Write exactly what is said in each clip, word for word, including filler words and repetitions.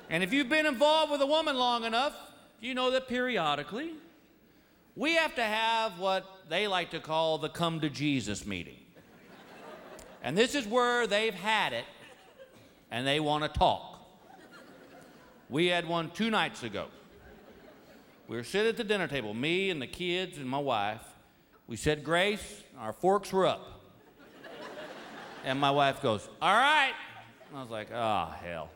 And if you've been involved with a woman long enough, you know that periodically, we have to have what they like to call the come to Jesus meeting. And this is where they've had it and they want to talk. We had one two nights ago. We were sitting at the dinner table, me and the kids and my wife. We said grace, our forks were up. And my wife goes, all right. And I was like, oh, hell.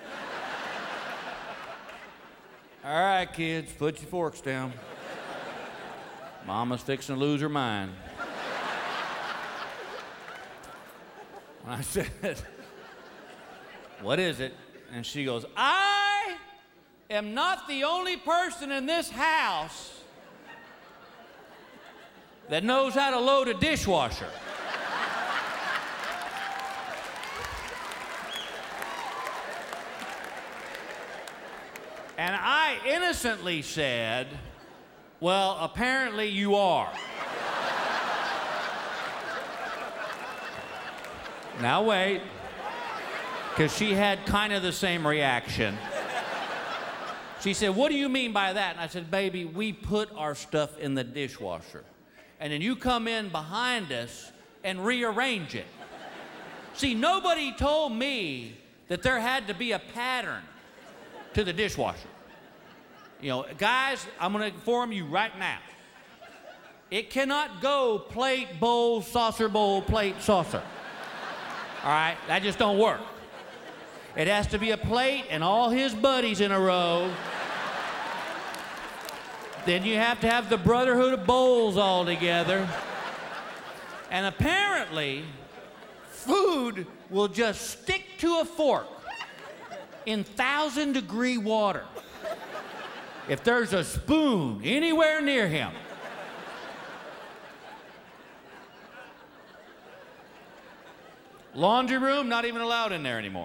All right, kids, put your forks down. Mama's fixing to lose her mind. And I said, what is it? And she goes, I am not the only person in this house that knows how to load a dishwasher. And I innocently said, well, apparently you are. Now wait, because she had kind of the same reaction. She said, what do you mean by that? And I said, baby, we put our stuff in the dishwasher. And then you come in behind us and rearrange it. See, nobody told me that there had to be a pattern to the dishwasher. You know, guys, I'm going to inform you right now. It cannot go plate, bowl, saucer, bowl, plate, saucer. All right? That just don't work. It has to be a plate and all his buddies in a row. Then you have to have the brotherhood of bowls all together. And apparently, food will just stick to a fork in thousand degree water if there's a spoon anywhere near him. Laundry room, not even allowed in there anymore.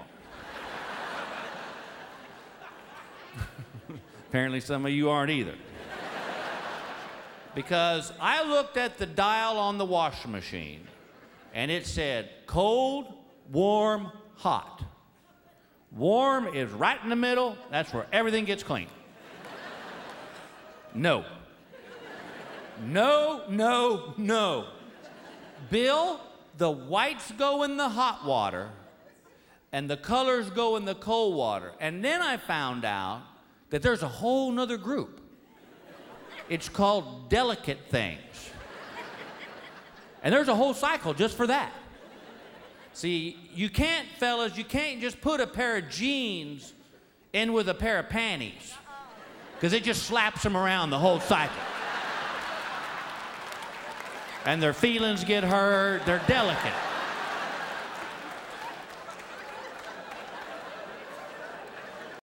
Apparently some of you aren't either. Because I looked at the dial on the washing machine and it said cold, warm, hot. Warm is right in the middle. That's where everything gets clean. No. No, no, no. Bill, the whites go in the hot water and the colors go in the cold water. And then I found out that there's a whole nother group. It's called delicate things. And there's a whole cycle just for that. See, you can't, fellas, you can't just put a pair of jeans in with a pair of panties, because it just slaps them around the whole cycle. And their feelings get hurt, they're delicate.